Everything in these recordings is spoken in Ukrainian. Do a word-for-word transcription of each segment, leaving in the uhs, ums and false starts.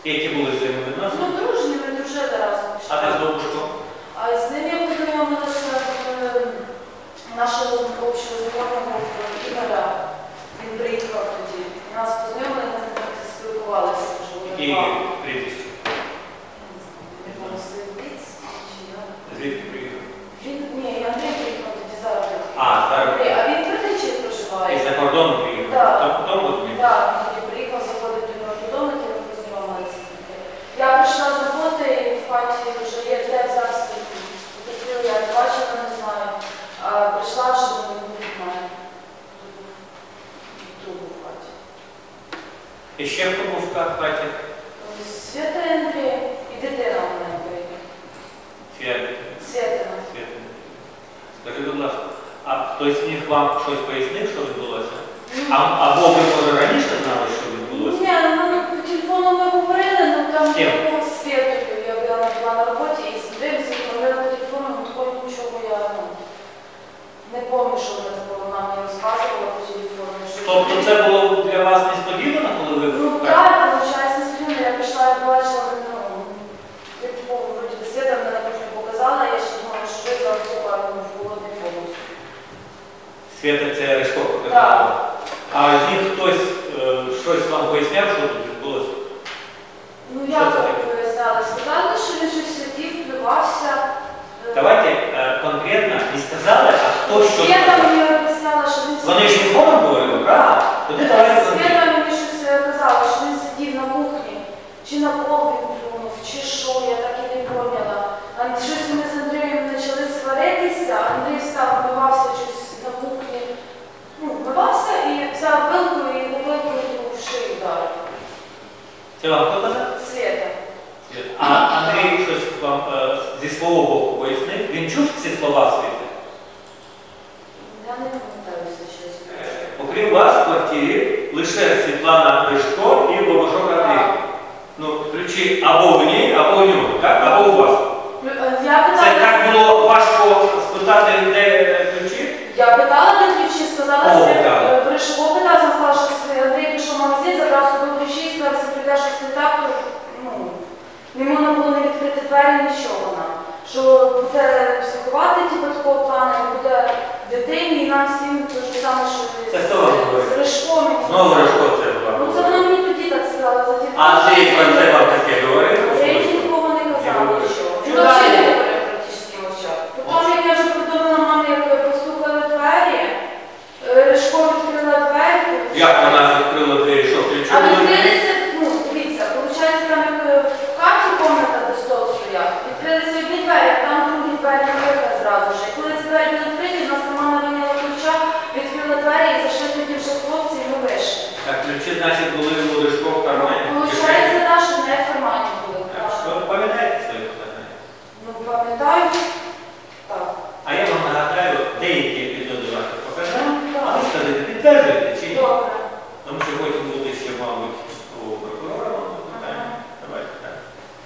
Які були взаємовідносини? Ну, дружні, ми дружили разом. А ти з Довбушком? А з ним я познайомилася в нашого общого знайомого Ігоря. Він приїхав тоді. Нас познайомили, ми з ним спілкувалися. І прізвище? Не помисли Бліц. Звідки приїхав? Він, ні, Андрій приїхав тоді зараз. А, зараз. А він в Критичі проживає. І за кордону приїхав? Так. Так, потім розумієш? Так, він тоді приїхав, заходить до нього додому, і ми познайомилися. Я прийшла з роботи, і в хаті вже є де зараз. Я не бачила, не знаю. А прийшла, вже не буде в мене. Другу в хаті. І ще хто був в хаті? Свята Андрій і дитина в мене прийде. Свята. Святина. Свята. Скажи, будь ласка, а хтось з них вам щось пояснив, що відбулося? А, або ви, може, раніше знали, що відбулося? Ні, ну по телефону ми говорили, ну там З ким? було Святою. Я була на роботі і з Андрієм говорила по телефону, ну такого нічого я ну, не пам'ятаю, що вона такого нам не розказувала по телефону. Тобто це було для вас несподівано, коли ви Ну в так, виходить, несподівано. Я прийшла і побачила, ну, типу, вроді би Свята мене не показала, я ще думала, що ви завтра в голодний повністю. Свята це Ришко показала? Так. А з них хтось е, щось вам поясняв, що тут відбулося? Ну як ви поясняли? Сказали, що він щось сидів, впливався. Давайте е, конкретно не сказали, а хто що Свята сказав. мені об'ясняла, що він Вони ж нікому говорили, правда? Тоді давайте конкретно. Свята мені щось казала, що він сидів на кухні, чи на пол він плюнув, чи що, я так і не поняла. А щось ми з Андрієм почали сваритися, Андрій став, вбивався щось на кухні. Ну, вбивався і взяв вилку і вилкою в шию вдарив. Це вам хто казав? Свята. А Андрій щось вам е, зі свого боку пояснив? Він чув ці слова Світи? Я не пам'ятаюся, чесно. Окрім вас в квартирі лише Світлана Ришко і Богошок Андрій. Ну, ключі або в ній, або в ньому, так? Або у вас. Я Це питала, так було важко спитати, де ключі? я питала до ключі, сказала, О, що так. Ришко питався, сказала, що Андрій пішов в магазин, забрав собі ключі і сказав, що прийде щось не так, то ну, не можна було не відкрити двері, нічого нам. Що буде психувати, типу, такого плану, буде дитині і нам всім те ж саме, що Це хто вам говорить? з Ришко мені Знову сказала. Ришко це була. Ну це вона мені тоді так сказала. За ті А Андрій про це вам таке говорив? Я їй нікого не казала, нічого. Ну, Він взагалі не говорив практично мовчав. Потім, як я вже повідомила мамі, як постукали двері, Ришко відкрила двері. Як вона відкрила двері, що ключі А були? відкрилися, ну, дивіться, виходить, там як в хаті комната до столу стояв, відкрилися одні двері, а там другі двері на вихід зразу ж. І коли ці двері були відкриті, в нас мама виняла ключа, відкрила двері і зайшли тоді вже хлопці, і ми вийшли. Так ключі, значить, були у Ришко в кармані? Виходить, так, що не в кармані були. Так, що ви пам'ятаєте свої питання? Ну, пам'ятаю, так. А я вам нагадаю деякі епізоди ваших показань. Ну, А ви так. скажете, підтверджуєте чи ні? Добре. Тому що потім буде ще, мабуть, у прокурора питання. Давайте так.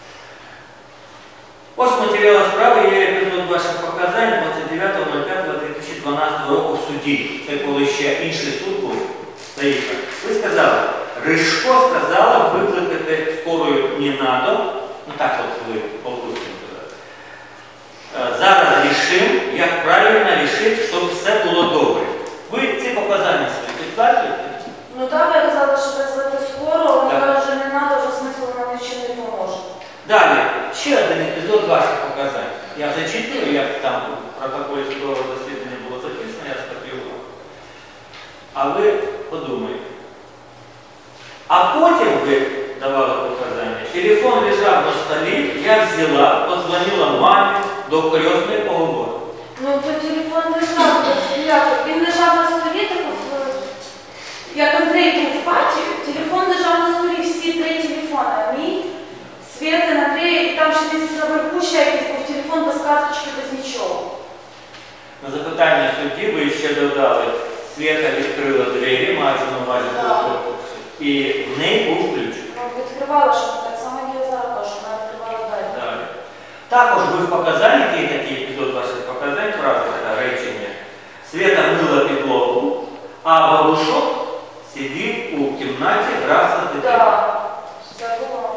Ось матеріал справи є епізод ваших показань двадцять дев'ятого п'ятого дві тисячі дванадцятого року в суді. Це коли ще інший суд був. Заїхав. Ви сказали, Ришко сказала викликати скорою не надо. Ну так от ви полкусні казали. Зараз рішимо, як правильно рішити, щоб все було добре. Ви ці показання свої підтверджуєте? Ну так, я казала, що визвати скоро, але Так. я вже не треба, вже смисл нам нічим не поможе. Далі, ще один епізод ваших показань. Я зачитую, як там в протоколі судового засідання було записано, я скопіював. А ви подумайте. А потім ви давали показання. Телефон лежав на столі, я взяла, позвонила мамі до крестної поговорки. Ну, то телефон лежав, як, він лежав на столі, так, як Андрій був в хаті, телефон лежав на столі, всі три телефони. Мій, Свєтин, Андрій, і там ще десь наверху ще якийсь був телефон без карточки, без нічого. На запитання судді ви ще додали, Свєта відкрила двері, мається на увазі Так. і в неї був ключ. Ну, відкривала, що так само, як я зараз кажу, вона відкривала двері. Далі. Також ви в показаннях, є такий епізод ваших показань, фраза така речення. Свєта мила підлогу, а Бабушок сидів у кімнаті, грався з дитиною. Так, це було.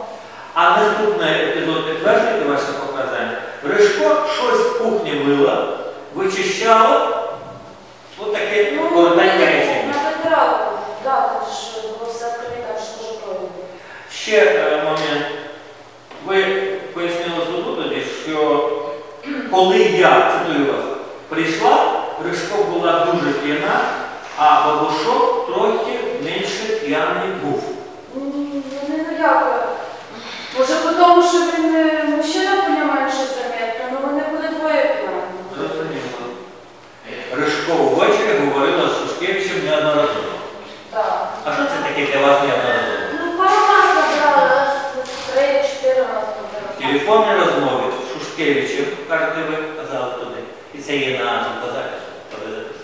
А наступний епізод підтверджує ваше показання. Ришко щось в кухні мила, вичищало. Ось таке коротеньке речення. На вибиралку, да, там ж було все відкрито, там ж теж пройде. Ще е, момент. Ви пояснили суду тоді, що коли я, цитую вас, прийшла, Ришко була дуже п'яна, а бабушок трохи менше п'яний був. Ні, ну не ніяко. Може, по тому, що він е, мужчина по ньому менше заметно, але вони були двоє п'яні. Зрозуміло. Ришко ввечері говорила з Шушкевичем неодноразово. Так. А що це таке для вас неодноразово? Ну, пару раз набирали, раз, три-чотири рази набирали. В телефонній розмові з Шушкевичем, кажете, ви казали туди, і це є на запису, коли записано.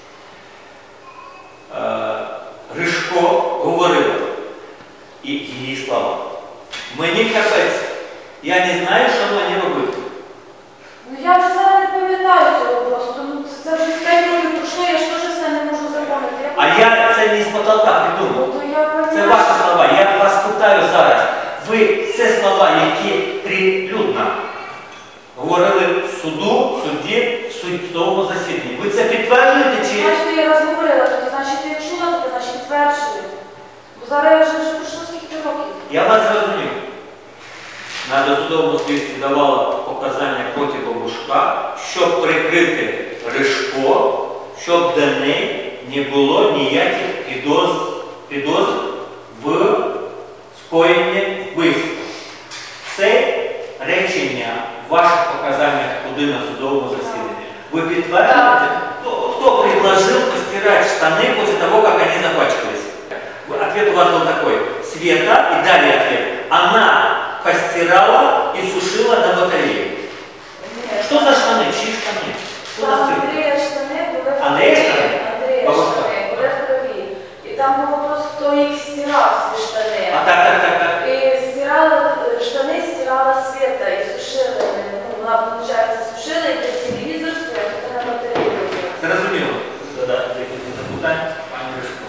Ришко говорила, і її слова. Мені капець, я не знаю, що мені робити. Ну, я вже зараз не пам'ятаю цього просто. Ну, це вже п'ять років пройшло, я ж теж все не можу запам'ятати. А я це не з потолка придумав. Ну, то я пам'ятаю. Це ваші слова. Я вас питаю зараз. Ви це слова, які прилюдно говорили в суду, в суді, в судовому засіданні. Ви це підтверджуєте чи? Значить, я розговорила, тоді, значить, я чула, тоді, значить, підтверджую. Бо зараз я вже, вже пройшло скільки років. Я вас зрозумів. На досудовому слідстві давала показання проти бабушка, щоб прикрити Ришко, щоб до неї не було ніяких підозр, підозр в скоєнні вбивства. Це речення в ваших показаннях туди на судовому засіданні. Ви підтверджуєте, хто, хто предложил постирать штаны после того, как они запачкались? Ответ у вас был такой. Света, и далее ответ. Она постирала и сушила на батарее. Что за штаны? Чьи штаны? Что за стиль? Андрія штани були в Андрія крові. штани? Андрія Бабушка. штани були в крові. І там був вопрос, хто їх стирав, ці штани. А так, так, так, так. І стирала, штани стирала Света і сушила. Ну, вона, виходить, сушила, і під телевізор стояв, і на батареї робила. Зрозуміло. Да, якісь запитання, пані Ришко.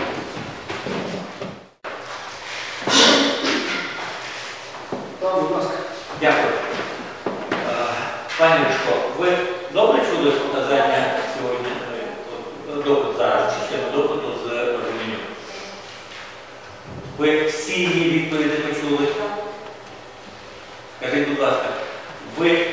Так, будь ласка. Дякую. Е, Пані Ришко, ви добре чули показання сьогодні? е, Допит зараз, частину допиту з Романюк? Ви всі її відповіді почули? Скажіть, будь ласка, ви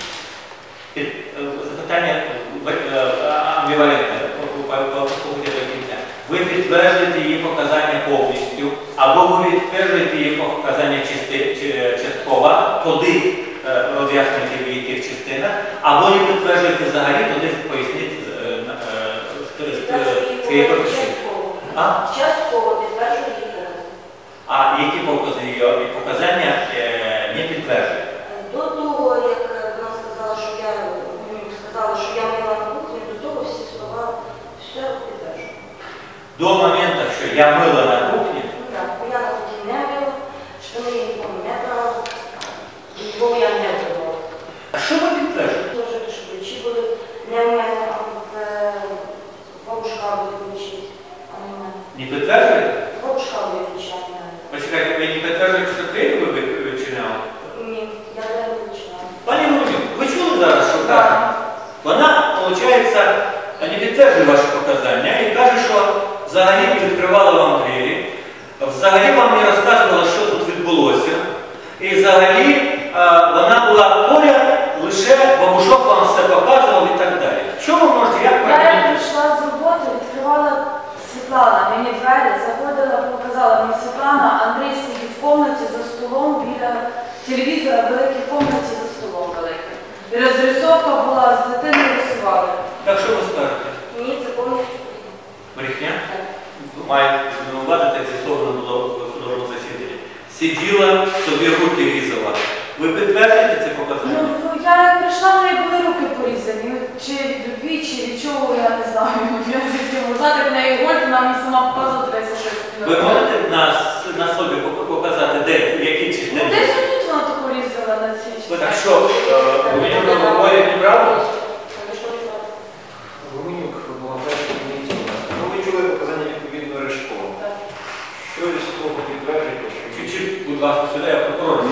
під, е, запитання е, е, амбівалентне, послухайте до кінця. Ви підтверджуєте її показання повністю, або ви підтверджуєте її показання части- чи- частково, туди е, роз'яснюєте в яких частинах, або не підтверджуєте взагалі, туди поясніть е, е, з- з- з- своє причини. А? Частково підтверджую її покази. А які покази її показання е, не підтверджуєте? До того, як вона сказала, що я м, сказала, що я мила на кухні, до того всі слова все підтверджую. До моменту, що я мила на кухні, Ну так, бо я на кухні не мила, штани я нікому не брала, бо я не брала. а що ви підтверджуєте? Дуже, що ключі були не у мене, а в е, бабушка були ключі, а не в мене. Не підтверджуєте? Бабушка були ключі, а не в мене. Почекайте, ви не підтверджуєте, що двері ви відчиняли? Ні, я не вичинала. Пані Володю, ви чули зараз, що каже? Вона, виходить, не підтверджує ваші показання і каже, що взагалі не відкривала вам двері, взагалі вам не розказувала, що тут відбулося, і взагалі е, вона була поряд, лише бабушок вам все показував і так далі. Що ви можете, як Я як прокоментуєте? прийшла з роботи, відкривала Світлана, мені двері, заходила, показала мені Світлана, Андрій сидів в кімнаті за столом біля телевізора, в великій кімнаті за столом великим. І розрисовка була, з дитиною рисували. Так що ви скажете? Ні, це повністю. Брехня? Має на увазі, так з'ясовано було в судовому засіданні. Сиділа, собі руки різала. Ви підтверджуєте це Ну, показання? ну, я як прийшла, в неї були руки порізані. Чи від любві, чи від чого, я не знаю. Я не хотіла знати, в неї гольф, вона мені сама показувала, дивися, що я Ви можете на, на собі пок- показати, де, в якій Ну, частині? десь тут вона таку різала на цій Ви так що, е, у нього говорять неправду? Гуменюк була перша комісія. Ну, ви чули показання відповідно Ришко. Так. Що зі слова підтверджуєте, що Чи, чи, будь ласка, сюди я прокурор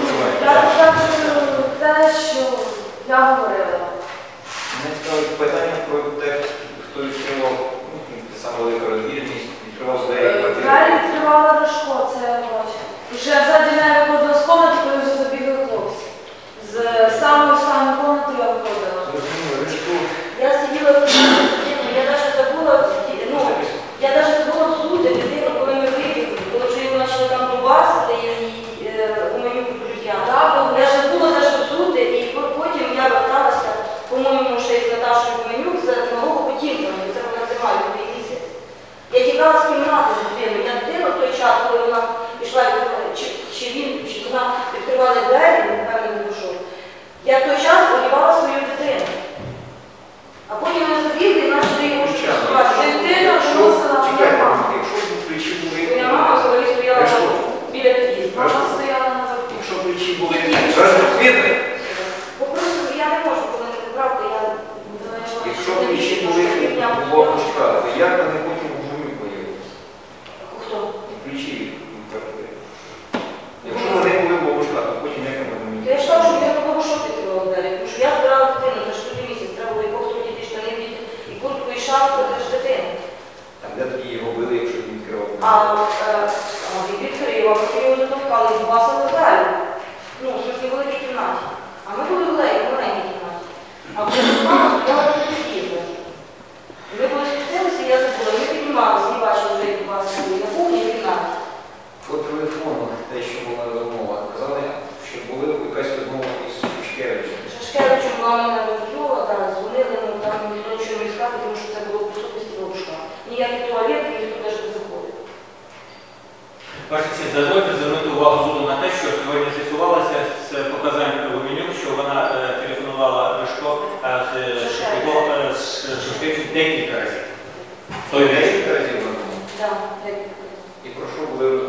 вибігала з кімнати з дитиною. Я дитину в той час, коли вона пішла, чи, чи він, чи вона відкривала двері, напевно, не пішов. Я в той час одягала свою дитину. А потім ми забігли і почали його штовхати. Дитина вносила моя Чекайте, мама. якщо ключі були... Моя мама взагалі стояла Решко. біля під'їзду. Мама стояла на верху. Якщо ключі були... Розповідно. Бо просто я не можу, коли не правда, я... Якщо ключі були в бабушка, то як вони потім у журі появилися? Хто? Ключі від квартири. Якщо вони були в бабушка, то потім як вони Я ж кажу, що я не було що відкривала двері, тому що я збирала дитину, це ж тоді місяць, треба було і кофту діти, штани діти, і куртку, і шапку, це ж дитина. А де тоді його били, якщо він відкривав? А, е, а він відкрив, а потім його затовкали, і басили в залі. Ну, в смысле, в великій кімнаті. А ми були в маленькій кімнаті. А коли мама стояла на під'їзді. Ми коли спустилися, я забула, ми піднімалися, не бачили вже, як вас були, на кухні і в кімнаті. По телефону, те, що була розмова, казали, що були якась розмова із Шушкевичем. Шашкевичем була мене розчула, так, дзвонили, ну там ніхто нічого не сказав, тому що це було в присутності бабушка. Ніякий туалет, ніхто навіть не заходив. Ваша честь, дозвольте звернути увагу суду на те, що сьогодні з'ясувалося з показань Гуменюк, що вона е, телефонувала Ришко е, з Шушкевичем е, з Шушкевичем декілька разів. В той день. Декілька разів на тому. Так, як І про що були